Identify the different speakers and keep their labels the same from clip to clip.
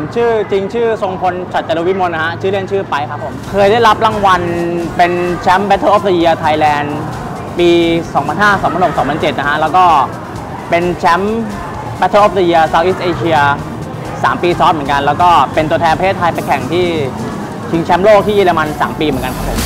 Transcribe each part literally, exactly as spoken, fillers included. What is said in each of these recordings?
Speaker 1: ชื่อจริงชื่อทรงพลฉัตรจารุวิมลนะฮะชื่อเล่นชื่อไปครับผมเคยได้รับรางวัลเป็นแชมป์ Battle of the Year Thailand ปี สองพันห้า สองพันหก สองพันเจ็ด นะฮะแล้วก็เป็นแชมป์ Battle of the Year Southeast Asia สามปีซ้อนเหมือนกันแล้วก็เป็นตัวแทนประเทศไทยไปแข่งที่ชิงแชมป์โลกที่เยอรมันสามปีเหมือนกันครับผม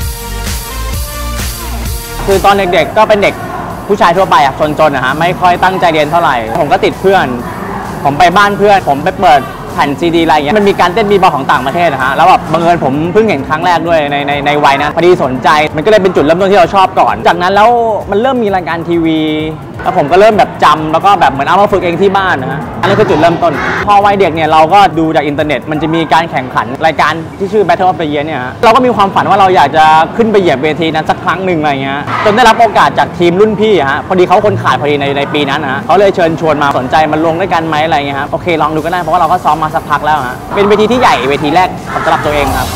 Speaker 1: คือตอนเด็กๆก็เป็นเด็กผู้ชายทั่วไปอะจนๆนะฮะไม่ค่อยตั้งใจเรียนเท่าไหร่ผมก็ติดเพื่อนผมไปบ้านเพื่อนผมไปเปิดแผ่นซีดีอะไรอย่างเงี้ยมันมีการเต้นบีบอลของต่างประเทศนะฮะแล้วแบบบังเอิญผมเพิ่งเห็นครั้งแรกด้วยในในในวัยนั้นพอดีสนใจมันก็เลยเป็นจุดเริ่มต้นที่เราชอบก่อนจากนั้นแล้วมันเริ่มมีรายการทีวีแล้วผมก็เริ่มแบบจำแล้วก็แบบเหมือนเอามาฝึกเองที่บ้านนะฮะอันนี้คือจุดเริ่มต้นพอวัยเด็กเนี่ยเราก็ดูจากอินเทอร์เน็ตมันจะมีการแข่งขันรายการที่ชื่อ Battle of the Year เนี่ยฮะเราก็มีความฝันว่าเราอยากจะขึ้นไปเหยียบเวทีนั้นสักครั้งหนึ่งอะไรเงี้ยจนได้รับโอกาสจากทีมรุ่นพี่ฮะพอดีเขาคนขาดพอดีในในปีนั้นนะฮะเขาเลยเชิญชวนมาสนใจมาลงด้วยกันไหมอะไรเงี้ยครับโอเคลองดูก็ได้เพราะว่าเราก็ซ้อมมาสักพักแล้วฮะเป็นเวทีที่ใหญ่เวทีแรกสำหรับตัวเองครับ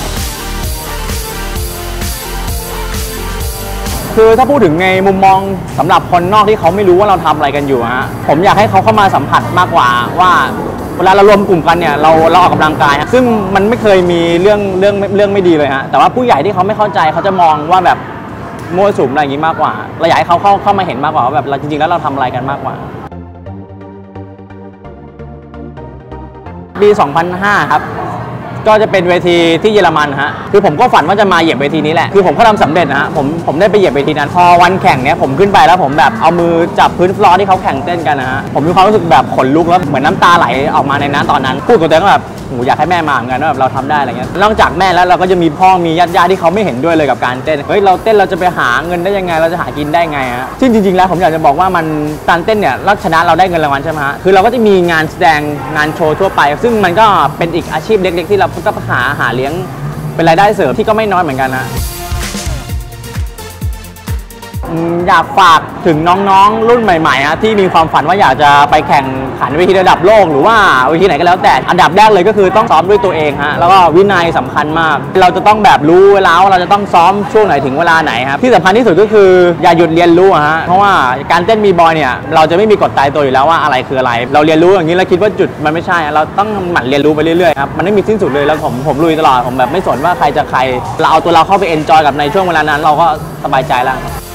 Speaker 1: คือถ้าพูดถึงในมุมมองสำหรับคนนอกที่เขาไม่รู้ว่าเราทำอะไรกันอยู่ฮะผมอยากให้เขาเข้ามาสัมผัสมากกว่าว่าเวลาเรารวมกลุ่มกันเนี่ยเราเราออกกำลังกายซึ่งมันไม่เคยมีเรื่องเรื่องเรื่องไม่ดีเลยฮะแต่ว่าผู้ใหญ่ที่เขาไม่เข้าใจเขาจะมองว่าแบบมั่วสุมอะไรอย่างนี้มากกว่าเราอยากให้เขาเข้าเข้ามาเห็นมากกว่าว่าแบบเราจริงๆแล้วเราทำอะไรกันมากกว่าปี สองพันห้า ครับก็จะเป็นเวทีที่เยอรมันฮะคือผมก็ฝันว่าจะมาเหยียบเวทีนี้แหละคือผมก็ทำสำเร็จนะฮะผมผมได้ไปเหยียบเวทีนั้นพอวันแข่งเนี้ยผมขึ้นไปแล้วผมแบบเอามือจับพื้นฟลอร์ที่เขาแข่งเต้นกันนะฮะผมมีความรู้สึกแบบขนลุกแล้วเหมือนน้ำตาไหลออกมาในนั้นตอนนั้นพูดกับตัวเองว่าแบบโหอยากให้แม่มาเหมือนกันว่าแบบเราทำได้อะไรเงี้ยนอกจากแม่แล้วเราก็จะมีพ่อมีญาติญาติที่เขาไม่เห็นด้วยเลยกับการเต้นเฮ้ยเราเต้นเราจะไปหาเงินได้ยังไงเราจะหากินได้ไงฮะซึ่งจริงๆแล้วผมอยากจะบอกว่ามันการเต้นเนี่ยเราชนะเราได้เงินรางวัลใช่ไหมฮะคือเราก็จะมีงานแสดงงานโชว์ทั่วไปซึ่งมันก็เป็นอีกอาชีพเล็กๆที่เราก็หาหาเลี้ยงเป็นรายได้เสริมที่ก็ไม่น้อยเหมือนกันนะอยากฝากถึงน้องๆรุ่นใหม่ๆฮะที่มีความฝันว่าอยากจะไปแข่งขันเวทีระดับโลกหรือว่าเวทีไหนก็แล้วแต่อันดับแรกเลยก็คือต้องซ้อมด้วยตัวเองฮะแล้วก็วินัยสำคัญมากเราจะต้องแบบรู้เวลาว่าเราจะต้องซ้อมช่วงไหนถึงเวลาไหนครับที่สำคัญที่สุดก็คืออย่าหยุดเรียนรู้ฮะเพราะว่าการเต้นบีบอยเนี่ยเราจะไม่มีกฎตายตัวอยู่แล้วว่าอะไรคืออะไรเราเรียนรู้อย่างนี้แล้วคิดว่าจุดมันไม่ใช่เราต้องหมั่นเรียนรู้ไปเรื่อยๆครับมันไม่มีสิ้นสุดเลยแล้วผมผมลุยตลอดผมแบบไม่สนว่าใครจะใครเราเอาตัวเราเข้าไปเอนจอยกับในช่วงเวลานั้นเราก็สบายใจแล้ว